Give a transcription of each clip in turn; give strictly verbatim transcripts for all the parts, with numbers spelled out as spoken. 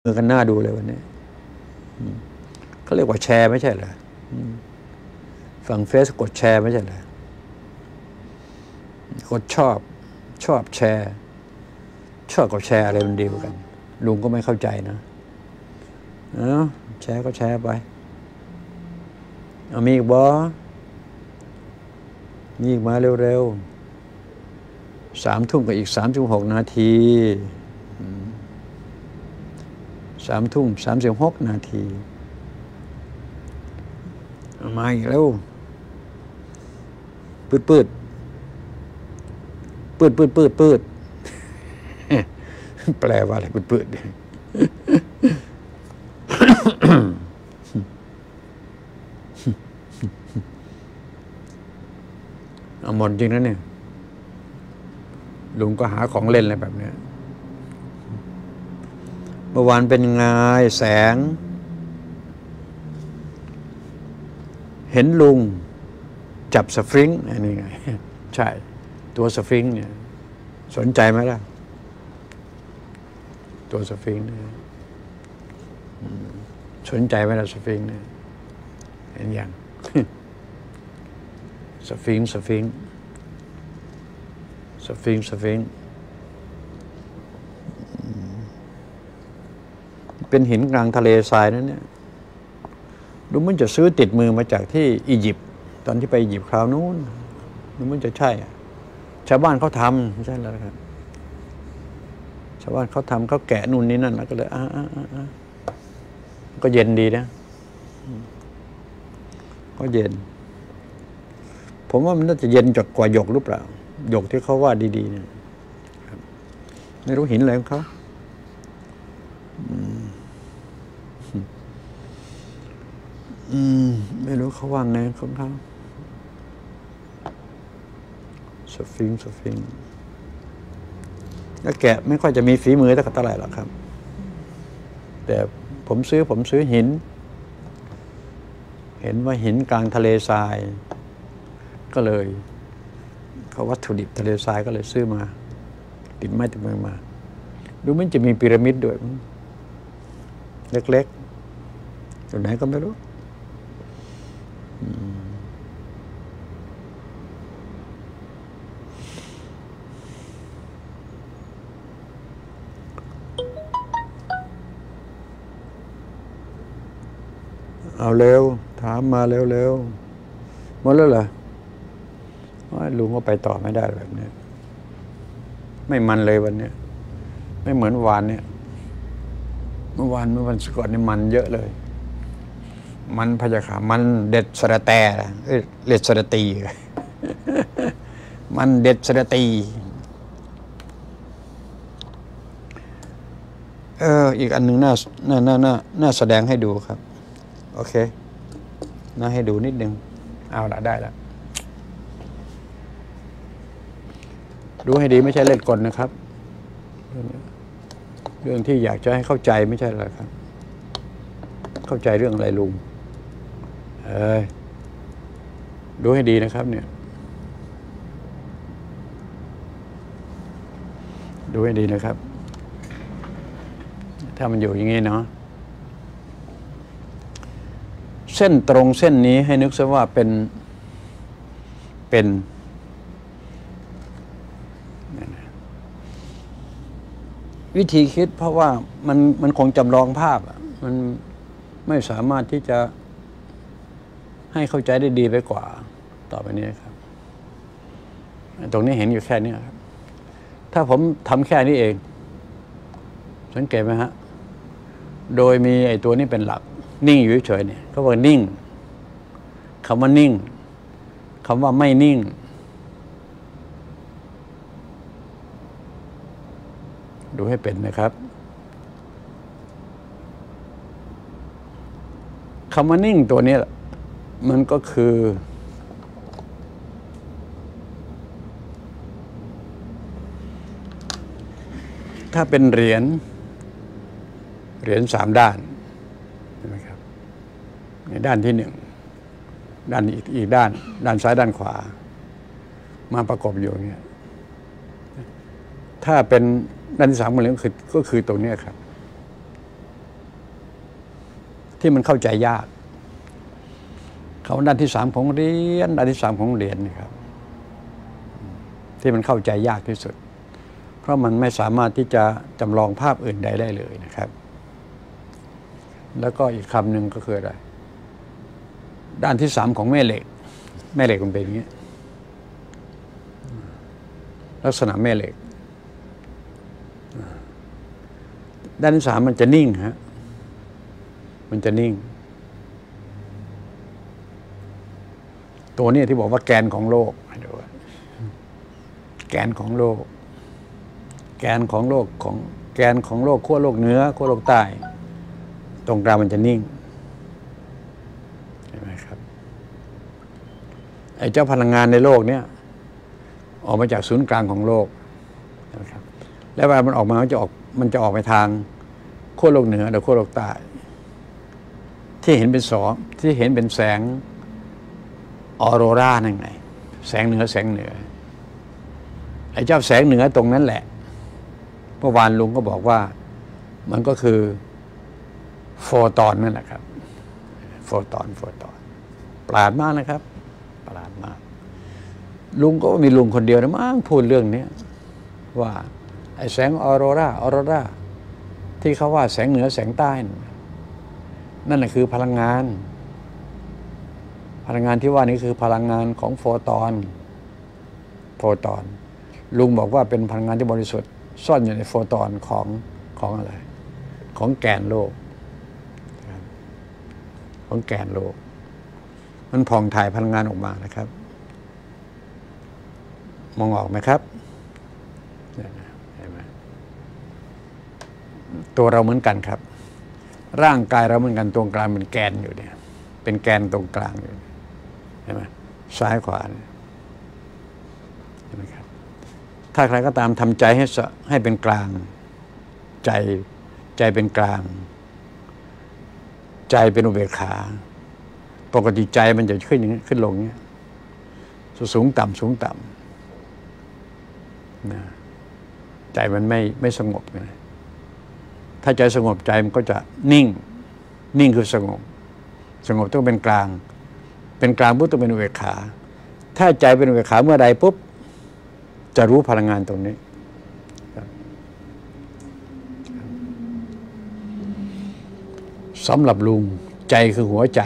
มือกันหน้าดูเลยวันนี้เขาเรียกว่าแชร์ไม่ใช่เหรอฝั่งเฟซกดแชร์ไม่ใช่เหรอกดชอบชอบแชร์ชอบกับแชร์อะไรมันดีกว่ากันลุงก็ไม่เข้าใจนะเอ้าแชร์ก็แชร์ไปเอามีอีกบ่มีอีกมาเร็วๆสามทุ่มกับอีกสามสิบหกนาทีสามทุ่มสามสิบหกนาทีเอามาอีกแล้วปืดปืดปืดปืดปืดปืดแปลว่าอะไรปืดปืดเอาหมดจริงนะเนี่ยลุงก็หาของเล่นอะไรแบบนี้เมื่อวานเป็นไงแสงเห็นลุงจับสฟิงค์อันนี้ไงใช่ตัวสฟิงค์เนี่ยสนใจไหมล่ะตัวสฟิงค์เนี่ยสนใจไหมล่ะสฟิงค์เนี่ยเห็นยังสฟิงค์สฟิงค์สฟิงค์สฟิงค์เป็นหินกลางทะเลทรายนั่นเนี่ยดูมันจะซื้อติดมือมาจากที่อียิปต์ตอนที่ไปอียิปต์คราวนู้นดูมันจะใช่ชาวบ้านเขาทำไม่ใช่แล้วครับชาวบ้านเขาทำเขาแกะนู่นนี่นั่นแล้วก็เลยอ่าอ่าอ่าก็เย็นดีนะก็เย็นผมว่ามันน่าจะเย็นจดกว่าหยกหรือเปล่าหยกที่เขาว่าดีๆเนี่ยไม่รู้หินอะไรของเขาอืมไม่รู้เขาว่าไงของเขาสฟิงค์สฟิงค์แล้วแกะไม่ค่อยจะมีฝีมือเท่าไหร่หรอกครับแต่ผมซื้อผมซื้อหินเห็นว่าหินกลางทะเลทรายก็เลยเขาวัตถุดิบทะเลทรายก็เลยซื้อมาติดไม้ติดมือมาดูมันจะมีพีระมิดด้วยเล็กๆอยู่ไหนก็ไม่รู้เอาเร็วถามมาเร็วๆหมดแล้วเหรอลุงก็ไปต่อไม่ได้แบบนี้ไม่มันเลยวันนี้ไม่เหมือนวานเนี่ยเมื่อวานเมื่อวันก่อนนี่มันเยอะเลยมันพยาขามันเด็ดสระแตเอ้ยเด็ดสระตีมันเด็ดสระตีเอออีกอันหนึ่งน่าน่าน่าน่าน่าแสดงให้ดูครับโอเคน่าให้ดูนิดนึงเอาละได้ละดูให้ดีไม่ใช่เล่นกลนะครับเรื่องที่อยากจะให้เข้าใจไม่ใช่หรอกครับเข้าใจเรื่องอะไรลุงเอ้ยดูให้ดีนะครับเนี่ยดูให้ดีนะครับถ้ามันอยู่อย่างนี้เนาะเส้นตรงเส้นนี้ให้นึกซะว่าเป็นเป็นวิธีคิดเพราะว่ามันมันคงจำลองภาพมันไม่สามารถที่จะให้เข้าใจได้ดีไปกว่าต่อไปนี้ครับตรงนี้เห็นอยู่แค่นี้ครับถ้าผมทำแค่นี้เองสังเกตไหมฮะโดยมีไอ้ตัวนี้เป็นหลักนิ่งอยู่เฉยๆเนี่ยเขาบอกนิ่งคำว่านิ่งคำว่าไม่นิ่งดูให้เป็นนะครับคำว่านิ่งตัวนี้มันก็คือถ้าเป็นเหรียญเหรียญสามด้านใช่ไหมครับในด้านที่หนึ่งด้านอีกอีกด้านด้านซ้ายด้านขวามาประกบอยู่อย่างเงี้ยถ้าเป็นด้านที่สามเหรียญก็คือก็คือตรงนี้ครับที่มันเข้าใจยากเขาด้านที่สามของเรียนด้านที่สามของเรียนนะครับที่มันเข้าใจยากที่สุดเพราะมันไม่สามารถที่จะจำลองภาพอื่นใดได้เลยนะครับแล้วก็อีกคำหนึ่งก็คืออะไรด้านที่สามของแม่เหล็กแม่เหล็กมันเป็นอย่างนี้ลักษณะแม่เหล็กด้านที่สามมันจะนิ่งฮะมันจะนิ่งตัวนี้ที่บอกว่าแกนของโลกดูแกนของโลกแกนของโลกของแกนของโลกขั้วโลกเหนือขั้วโลกใต้ตรงกลางมันจะนิ่งเห็นไหมครับไอ้เจ้าพลังงานในโลกเนี้ยออกมาจากศูนย์กลางของโลกนะครับแล้วเวลามันออกมามันจะออกมันจะออกไปทางขั้วโลกเหนือหรือขั้วโลกใต้ที่เห็นเป็นสองที่เห็นเป็นแสงออโรรานั่นไงแสงเหนือแสงเหนือไอ้เจ้าแสงเหนือตรงนั้นแหละเมื่อวานลุงก็บอกว่ามันก็คือโฟตอนนั่นแหละครับโฟตอนโฟตอนประหลาดมากนะครับประหลาดมากลุงก็มีลุงคนเดียวนะมั้งพูดเรื่องนี้ว่าไอ้แสงออโรราออโรราที่เขาว่าแสงเหนือแสงใต้นั่นแหละคือพลังงานพลังงานที่ว่านี้คือพลังงานของโฟตอนโฟตอนลุงบอกว่าเป็นพลังงานที่บริสุทธิ์ซ่อนอยู่ในโฟตอนของของอะไรของแกนโลกของแกนโลกมันผ่องถ่ายพลังงานออกมานะครับมองออกไหมครับเห็นไหมตัวเราเหมือนกันครับร่างกายเราเหมือนกันตรงกลางเป็นแกนอยู่เนี่ยเป็นแกนตรงกลางอยู่เห็นไหมซ้ายขวาเห็นไหมครับถ้าใครก็ตามทำใจให้ให้เป็นกลางใจใจเป็นกลางใจเป็นอุเบกขาปกติใจมันจะขึ้นอย่างนี้ขึ้นลงเนี้ยสูงต่ำสูงต่ำนะใจมันไม่ไม่สงบนะถ้าใจสงบใจมันก็จะนิ่งนิ่งคือสงบสงบต้องเป็นกลางเป็นกลางปุ๊บต้องเป็นอุเบกขาถ้าใจเป็นอุเบกขาเมื่อใดปุ๊บจะรู้พลังงานตรงนี้สำหรับลุงใจคือหัวใจ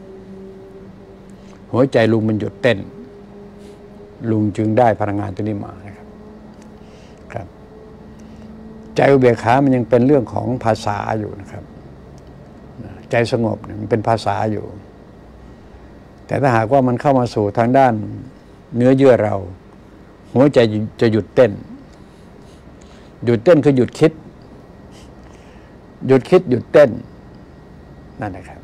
หัวใจลุงมันหยุดเต้นลุงจึงได้พลังงานตัวนี้มานะครับครับใจอุเบกขามันยังเป็นเรื่องของภาษาอยู่นะครับใจสงบมันเป็นภาษาอยู่แต่ถ้าหากว่ามันเข้ามาสู่ทางด้านเนื้อเยื่อเราหัวใจจะหยุดเต้นหยุดเต้นคือหยุดคิดหยุดคิดหยุดเต้นนั่นนะครับ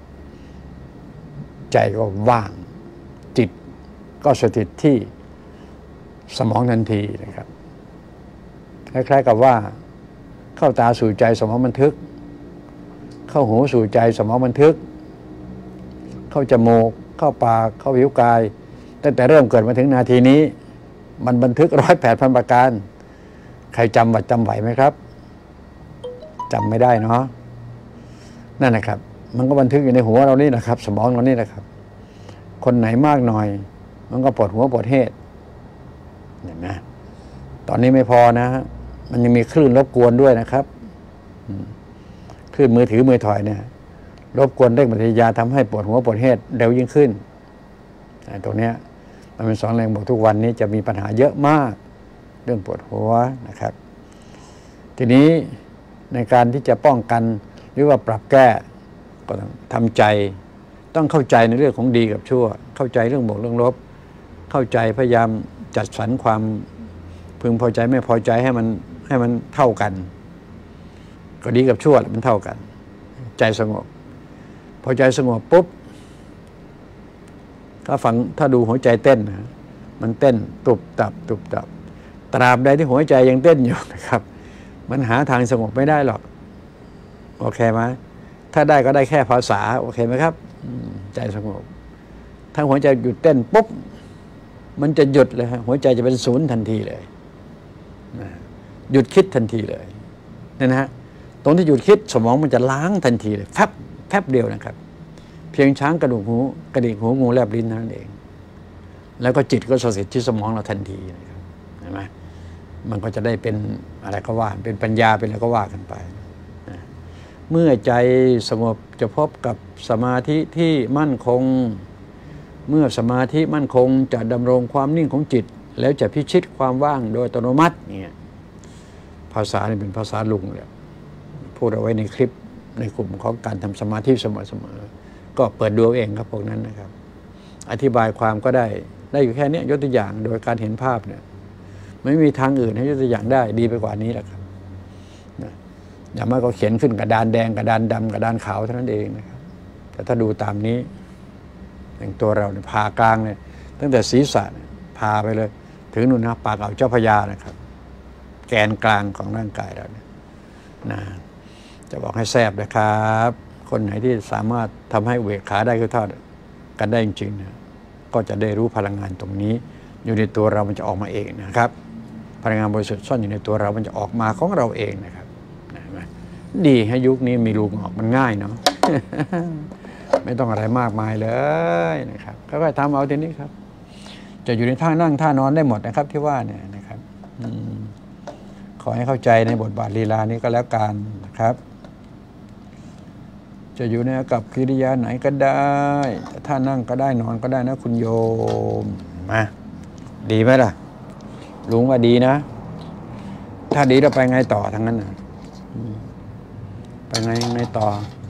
ใจก็ว่างจิตก็สถิตที่สมองทันทีนะครับคล้ายๆกับว่าเข้าตาสู่ใจสมองบันทึกเข้าหูสู่ใจสมองบันทึกเข้าจมูกเข้าปากเข้าผิวกายตั้งแต่เริ่มเกิดมาถึงนาทีนี้มันบันทึกร้อยแปดพันประการใครจำวัดจำไหวไหมครับจำไม่ได้เนาะนั่นนะครับมันก็บันทึกอยู่ในหัวเรานี่นะครับสมองเรานี่นะครับคนไหนมากหน่อยมันก็ปวดหัวปวดเหตุเห็นไหมตอนนี้ไม่พอนะมันยังมีคลื่นรบกวนด้วยนะครับคลื่นมือถือมือถอยเนี่ยรบกวนเร่งปฏิกิริยาทำให้ปวดหัวปวดเหตุเร็วยิ่งขึ้นตรงนี้มันเป็นสองแรงบวกทุกวันนี้จะมีปัญหาเยอะมากเรื่องปวดหัวนะครับทีนี้ในการที่จะป้องกันหรือว่าปรับแก้ก็ต้องทำใจต้องเข้าใจในเรื่องของดีกับชั่วเข้าใจเรื่องบวกเรื่องลบเข้าใจพยายามจัดสรรความพึงพอใจไม่พอใจให้มันให้มันเท่ากันก็ดีกับชั่วมันเท่ากันใจสงบพอใจสงบปุ๊บถ้าฟังถ้าดูหัวใจเต้นนะมันเต้นตุบตับตุบตับตราบใดที่หัวใจยังเต้นอยู่นะครับมันหาทางสงบไม่ได้หรอกโอเคไหมถ้าได้ก็ได้แค่ภาษาโอเคไหมครับใจสงบถ้าหัวใจหยุดเต้นปุ๊บมันจะหยุดเลยฮะหัวใจจะเป็นศูนย์ทันทีเลยหยุดคิดทันทีเลยนี่นะฮะตรงที่หยุดคิดสมองมันจะล้างทันทีเลยแฟบแฟป๊บเดียวนะครับเพียงช้างกระดูกหูกระดิกหูงูแลบลิ้นนั่นเองแล้วก็จิตก็สถิตที่สมองเราทันทีนะครับเห็นไหมมันก็จะได้เป็นอะไรก็ว่าเป็นปัญญาเป็นอะไรก็ว่ากันไปนะเมื่อใจสงบจะพบกับสมาธิที่มั่นคงเมื่อสมาธิมั่นคงจะดำรงความนิ่งของจิตแล้วจะพิชิตความว่างโดยอัตโนมัติเนี่ยภาษานี่เป็นภาษาลุงเลยพูดเอาไว้ในคลิปในกลุ่มของการทำสมาธิเสมอๆก็เปิดดูเองครับพวกนั้นนะครับอธิบายความก็ได้ได้อยู่แค่นี้ยกตัวอย่างโดยการเห็นภาพเนี่ยไม่มีทางอื่นให้ยกตัวอย่างได้ดีไปกว่านี้แหละครับอย่างมากก็เขียนขึ้นกระดานแดงกระดานดำกระดานขาวเท่านั้นเองนะครับแต่ถ้าดูตามนี้อย่างตัวเราเนี่ยพากลางเนี่ยตั้งแต่ศีรษะพาไปเลยถึงนู่นนะปากอ่าวเจ้าพระยานะครับแกนกลางของร่างกายเราเนี่ยนะจะบอกให้แทบนะครับคนไหนที่สามารถทำให้อุเบกขาได้คือทอดกันได้จริงๆนะก็จะได้รู้พลังงานตรงนี้อยู่ในตัวเรามันจะออกมาเองนะครับพลังงานบริสุทธิ์ซ่อนอยู่ในตัวเรามันจะออกมาของเราเองนะครับดีให้ยุคนี้มีรูออกมันง่ายเนาะ ไม่ต้องอะไรมากมายเลยนะครับก็ค่อยทำเอาทีนี้ครับจะอยู่ในท่านั่งท่านอนได้หมดนะครับที่ว่าเนี่ยนะครับขอให้เข้าใจในบทบาทลีลานี้ก็แล้วกันนะครับจะอยู่ในกับกิริยาไหนก็ได้ท่านั่งก็ได้นอนก็ได้นะคุณโยมมาดีไหมล่ะลุงว่าดีนะถ้าดีเราไปไงต่อทั้งนั้นนะไปไงไงต่อ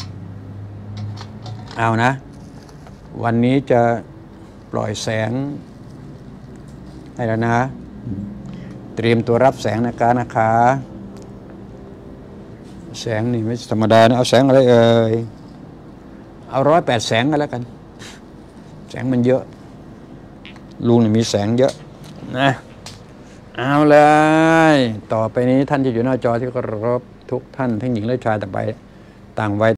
เอานะวันนี้จะปล่อยแสงให้แล้วนะเตรียมตัวรับแสงนะคะนะคะแสงนี่ไม่ธรรมดานะเอาแสงอะไรเอ่ยเอาร้อยแปดแสงกันแล้วกันแสงมันเยอะลุงนี่มีแสงเยอะนะเอาเลยต่อไปนี้ท่านที่อยู่หน้าจอที่เคารพทุกท่านทั้งหญิงและชายต่างไปต่างวัย